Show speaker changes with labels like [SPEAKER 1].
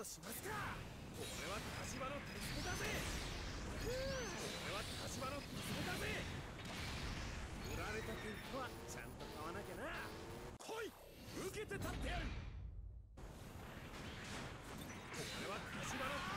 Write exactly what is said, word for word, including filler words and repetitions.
[SPEAKER 1] しますか。俺は火事場の手付けだぜ。俺は火事場の手付けだぜ。売られた君とはちゃんと買わなきゃな。来い、受けて立ってやる。俺は火事場の